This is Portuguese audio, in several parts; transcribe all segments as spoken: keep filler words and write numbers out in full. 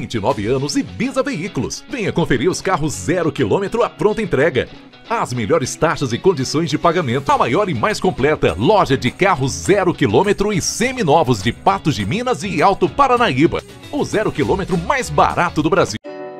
vinte e nove anos e Bisa Veículos. Venha conferir os carros zero quilômetro à pronta entrega. As melhores taxas e condições de pagamento. A maior e mais completa loja de carros zero quilômetro e seminovos de Patos de Minas e Alto Paranaíba. O zero quilômetro mais barato do Brasil.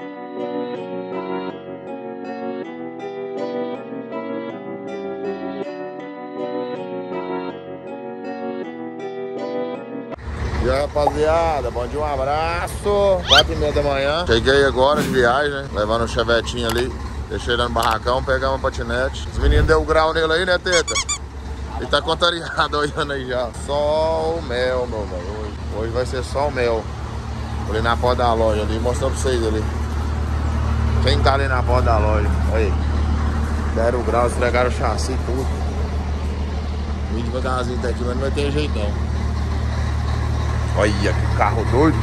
E aí, rapaziada, bom dia, um abraço. Quatro e meia da manhã. Cheguei agora de viagem, né? Levando um chevetinho ali. Deixei ele no barracão, pegar uma patinete. Os meninos deu grau nele aí, né, Teta? Ele tá contrariado olhando aí já. Só o mel, meu velho. Hoje, hoje vai ser só o mel. Vou ali na porta da loja ali, mostrar pra vocês ali. Quem tá ali na porta da loja? Aí. Deram o grau, esfregaram o chassi e tudo. Vim devagarzinho até aqui, mas não vai ter jeito não. Olha que carro doido.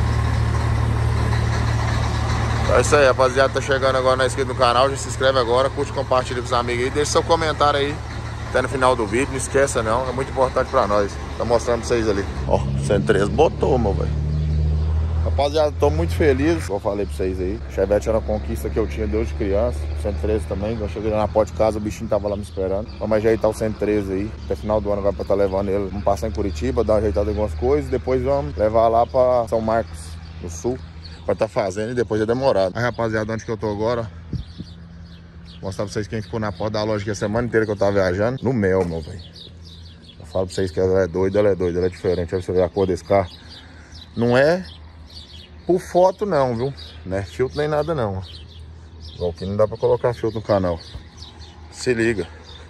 Então é isso aí, rapaziada. Tá chegando agora na inscrito no canal. Já se inscreve agora, curte, compartilha com os amigos aí. Deixa seu comentário aí até no final do vídeo. Não esqueça não, é muito importante pra nós. Tá mostrando pra vocês ali. Ó, cento e três botou, meu velho. Rapaziada, tô muito feliz. Eu falei pra vocês aí. Chevette era uma conquista que eu tinha desde criança. cento e treze também. Eu cheguei lá na porta de casa, o bichinho tava lá me esperando. Vamos ajeitar o cento e treze aí. Até final do ano vai pra estar levando ele. Vamos passar em Curitiba, dar uma ajeitada em algumas coisas. Depois vamos levar lá pra São Marcos, no sul. Pra estar fazendo e depois é demorado. Aí, rapaziada, onde que eu tô agora? Vou mostrar pra vocês quem ficou na porta da loja aqui a semana inteira que eu tava viajando. No mel, meu velho. Eu falo pra vocês que ela é doida, ela é doida, ela é diferente. Olha pra você ver a cor desse carro. Não é por foto não, viu? Não é filtro nem nada não. Igual aqui não dá pra colocar filtro no canal. Se liga.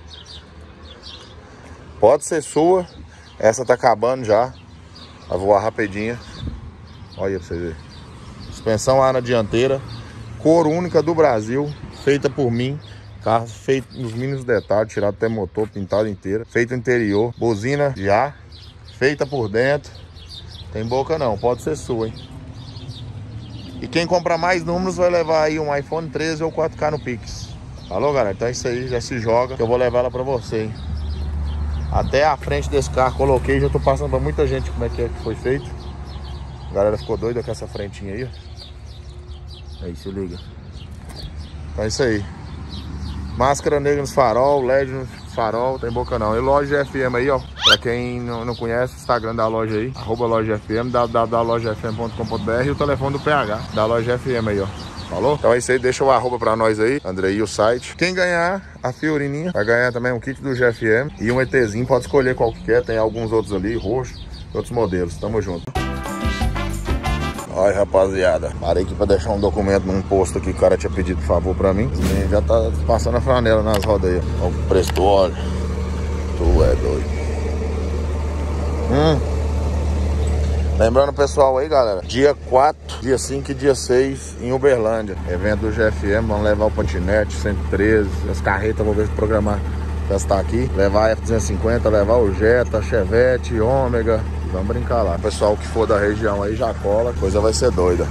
Pode ser sua. Essa tá acabando já. Vai voar rapidinha. Olha pra você ver. Suspensão ar na dianteira. Cor única do Brasil. Feita por mim. Carro feito nos mínimos detalhes. Tirado até motor, pintado inteiro. Feito interior. Buzina já. Feita por dentro. Tem boca não. Pode ser sua, hein? E quem comprar mais números vai levar aí um iPhone treze ou quatro K no Pix. Falou, galera? Então é isso aí, já se joga que eu vou levar ela pra você, hein? Até a frente desse carro coloquei, já tô passando pra muita gente como é que é que foi feito. A galera ficou doida com essa frentinha aí, ó. Aí, se liga. Então é isso aí. Máscara negra nos farol, L E D no farol, tem boca não. E loja F M aí, ó. Pra quem não, não conhece, o Instagram da loja aí, arroba loja F M, w w w ponto loja f m ponto com ponto b r e o telefone do P H da loja F M aí, ó. Falou? Então é isso aí, deixa o arroba pra nós aí, Andrei, o site. Quem ganhar a Fiorininha vai ganhar também um kit do G F M e um ETzinho, pode escolher qual que quer, tem alguns outros ali, roxo, outros modelos. Tamo junto. Olha, rapaziada, parei aqui pra deixar um documento num posto aqui que o cara tinha pedido por favor pra mim. Já tá passando a flanela nas rodas aí. Olha o preço do óleo. Tu é doido. Hum. Lembrando o pessoal aí, galera, dia quatro, dia cinco e dia seis em Uberlândia. Evento do G F M, vamos levar o patinete, cento e treze, as carretas, vou ver se programar testar aqui. Levar a F duzentos e cinquenta, levar o Jetta, Chevette, Ômega. Vamos brincar lá. O pessoal que for da região aí já cola, a coisa vai ser doida.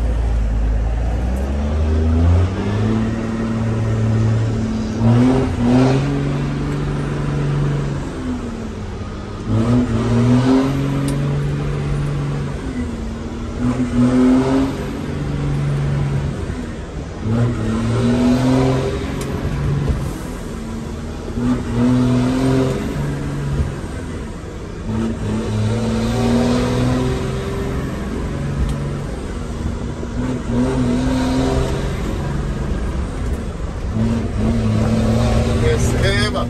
Receba!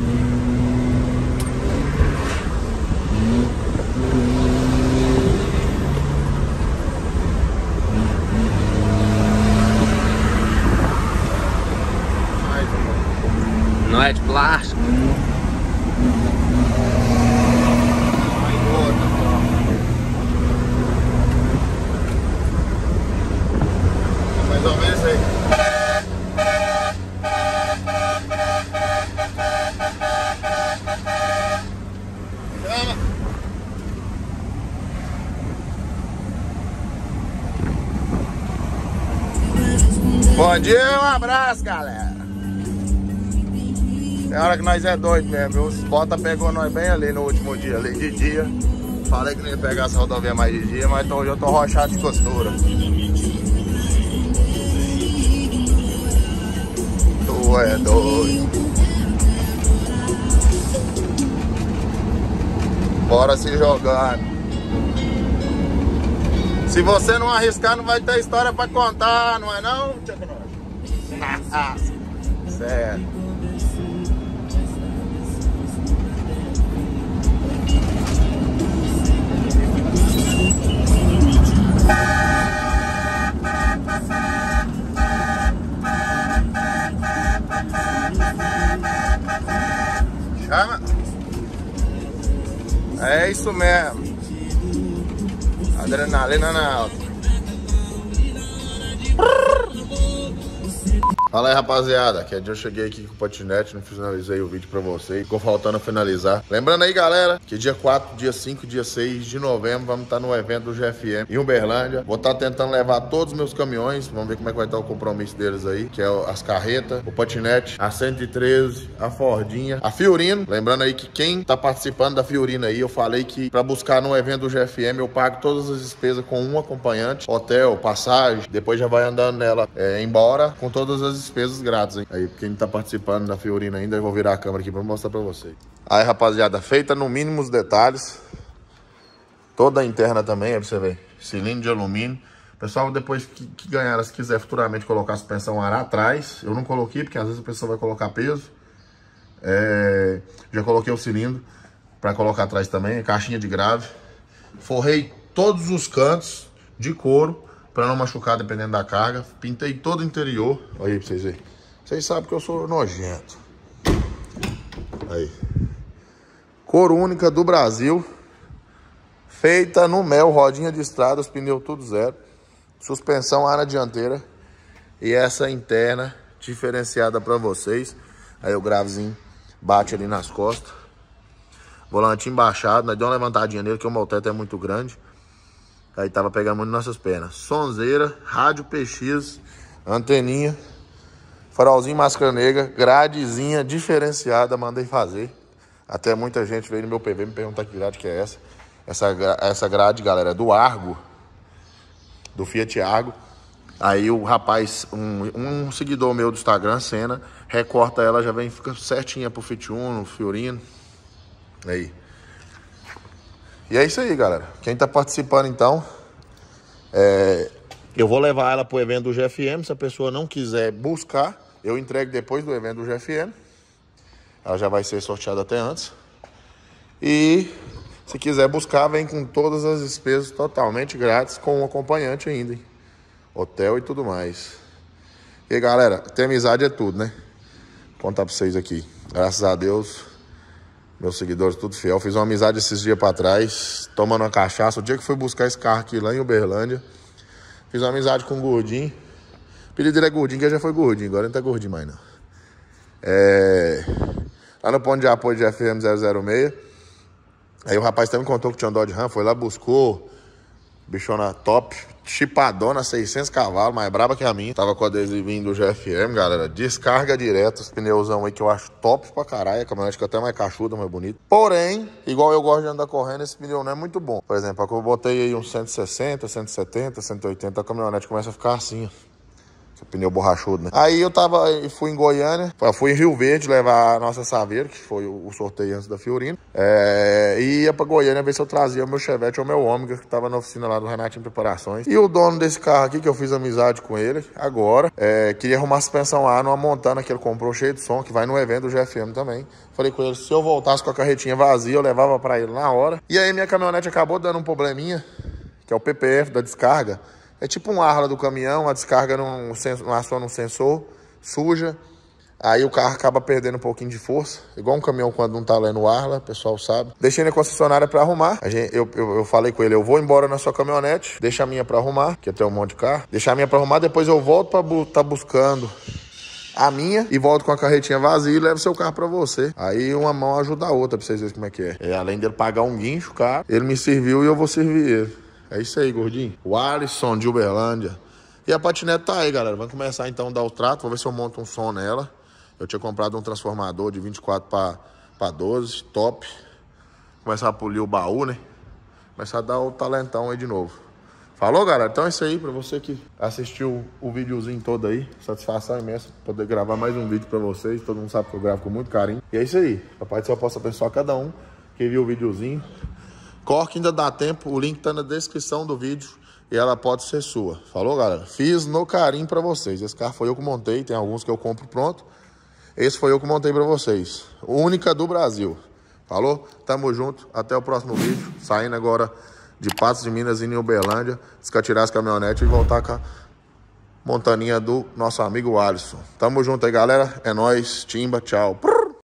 Não é de plástico. Mais ou menos aí. Bom dia, um abraço, galera. Tem hora que nós é doido mesmo, viu? Os bota pegou nós bem ali no último dia, ali de dia. Falei que não ia pegar essa rodovia mais de dia, mas tô, hoje eu tô rochado de costura. tu é doido. Bora se jogar. Se você não arriscar, não vai ter história pra contar, não é não? Certo. Chama. É isso mesmo. Adrenalina na alta. Fala aí, rapaziada, que é dia eu cheguei aqui com o patinete, não finalizei o vídeo pra vocês, ficou faltando finalizar. Lembrando aí, galera, que dia quatro, dia cinco, dia seis de novembro vamos estar no evento do G F M em Uberlândia. Vou estar tentando levar todos os meus caminhões, vamos ver como é que vai estar o compromisso deles aí, que é as carretas, o patinete, a cento e treze, a Fordinha, a Fiorino. Lembrando aí que quem tá participando da Fiorino aí, eu falei que pra buscar no evento do G F M eu pago todas as despesas com um acompanhante, hotel, passagem, depois já vai andando nela é, embora com todas as despesas grátis, hein? Aí, quem tá participando da Fiorino ainda, eu vou virar a câmera aqui pra mostrar pra vocês. Aí, rapaziada, feita no mínimo os detalhes. Toda a interna também, aí pra você ver. Cilindro de alumínio. Pessoal, depois que, que ganhar, se quiser futuramente colocar a suspensão ar atrás, eu não coloquei, porque às vezes a pessoa vai colocar peso. É... Já coloquei o cilindro pra colocar atrás também, caixinha de grave. Forrei todos os cantos de couro, pra não machucar dependendo da carga. Pintei todo o interior. Olha aí pra vocês verem. Vocês sabem que eu sou nojento. Aí. Cor única do Brasil. Feita no mel, rodinha de estrada, os pneus tudo zero. Suspensão ar na dianteira. E essa interna diferenciada pra vocês. Aí o gravezinho bate ali nas costas. Volante embaixado, nós deu uma levantadinha nele que o moteto é muito grande. Aí tava pegando muito nas nossas pernas. Sonzeira, rádio P X, anteninha, farolzinho máscara negra, gradezinha diferenciada, mandei fazer. Até muita gente veio no meu P V me perguntar que grade que é essa. Essa, essa grade, galera, é do Argo, do Fiat Argo. Aí o rapaz, um, um seguidor meu do Instagram, Senna, recorta ela, já vem, fica certinha pro Fiat Uno, Fiorino. Aí. E é isso aí, galera. Quem tá participando, então, é... eu vou levar ela pro evento do G F M. Se a pessoa não quiser buscar, eu entrego depois do evento do G F M. Ela já vai ser sorteada até antes. E se quiser buscar, vem com todas as despesas totalmente grátis, com um acompanhante ainda, hein? Hotel e tudo mais. E aí, galera, ter amizade é tudo, né? Vou contar pra vocês aqui. Graças a Deus, meus seguidores tudo fiel. Fiz uma amizade esses dias pra trás, tomando uma cachaça. O dia que fui buscar esse carro aqui lá em Uberlândia, fiz uma amizade com o Gordinho. O apelido dele é Gordinho, que já foi Gordinho. Agora ele não tá gordinho mais, não. É... Lá no ponto de apoio de F M zero zero seis. Aí o rapaz também contou que tinha um Dodge Ram. Foi lá, buscou. Bichona top. Chipadona, seiscentos cavalos, mais braba que a minha. Tava com o adesivinho do G F M, galera. Descarga direto, os pneuzão aí que eu acho top pra caralho. A caminhonete que até mais cachuda, mais bonita. Porém, igual eu gosto de andar correndo, esse pneu não é muito bom. Por exemplo, aqui eu botei aí uns cento e sessenta, cento e setenta, cento e oitenta, a caminhonete começa a ficar assim, ó. Esse pneu borrachudo, né? Aí eu tava, fui em Goiânia, fui em Rio Verde levar a nossa Saveiro, que foi o sorteio antes da Fiorino. É, e ia pra Goiânia ver se eu trazia o meu Chevette ou o meu Ômega, que tava na oficina lá do Renatinho Preparações. E o dono desse carro aqui, que eu fiz amizade com ele agora, é, queria arrumar a suspensão A numa Montana que ele comprou cheio de som, que vai no evento do G F M também. Falei com ele, se eu voltasse com a carretinha vazia, eu levava pra ele na hora. E aí minha caminhonete acabou dando um probleminha, que é o P P F da descarga. É tipo um arla do caminhão, a descarga não aciona um sensor, suja. Aí o carro acaba perdendo um pouquinho de força. Igual um caminhão quando não tá lendo arla, o pessoal sabe. Deixei na concessionária pra arrumar. A gente, eu, eu, eu falei com ele, eu vou embora na sua caminhonete, deixa a minha pra arrumar, que eu tenho um monte de carro. Deixa a minha pra arrumar, depois eu volto pra bu tá buscando a minha e volto com a carretinha vazia e levo seu carro pra você. Aí uma mão ajuda a outra pra vocês verem como é que é. É, além dele pagar um guincho, cara, ele me serviu e eu vou servir ele. É isso aí, Gordinho. O Alisson de Uberlândia. E a patinete tá aí, galera. Vamos começar então a dar o trato. Vou ver se eu monto um som nela. Eu tinha comprado um transformador de vinte e quatro para doze. Top. Começar a polir o baú, né? Começar a dar o talentão aí de novo. Falou, galera? Então é isso aí, pra você que assistiu o videozinho todo aí. Satisfação imensa poder gravar mais um vídeo pra vocês. Todo mundo sabe que eu gravo com muito carinho. E é isso aí. Papai do Céu possa abençoar cada um que viu o videozinho. Corre que ainda dá tempo. O link tá na descrição do vídeo. E ela pode ser sua. Falou, galera? Fiz no carinho pra vocês. Esse carro foi eu que montei. Tem alguns que eu compro pronto. Esse foi eu que montei pra vocês. Única do Brasil. Falou? Tamo junto. Até o próximo vídeo. Saindo agora de Patos de Minas, indo em Uberlândia, descatirar as caminhonetes e voltar com a montaninha do nosso amigo Alisson. Tamo junto aí, galera. É nóis. Timba, tchau.